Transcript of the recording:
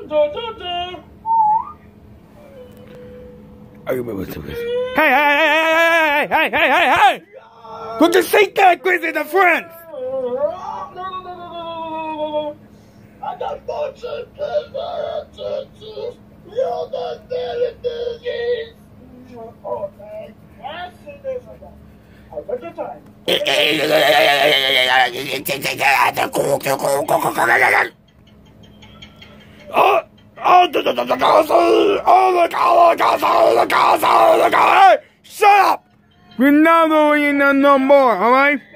Hey! Put the seat back with the front! I got fortune, you're not there in this. Oh, man. That's it. I'll take your time. Shut up! We're not doing that no more, alright?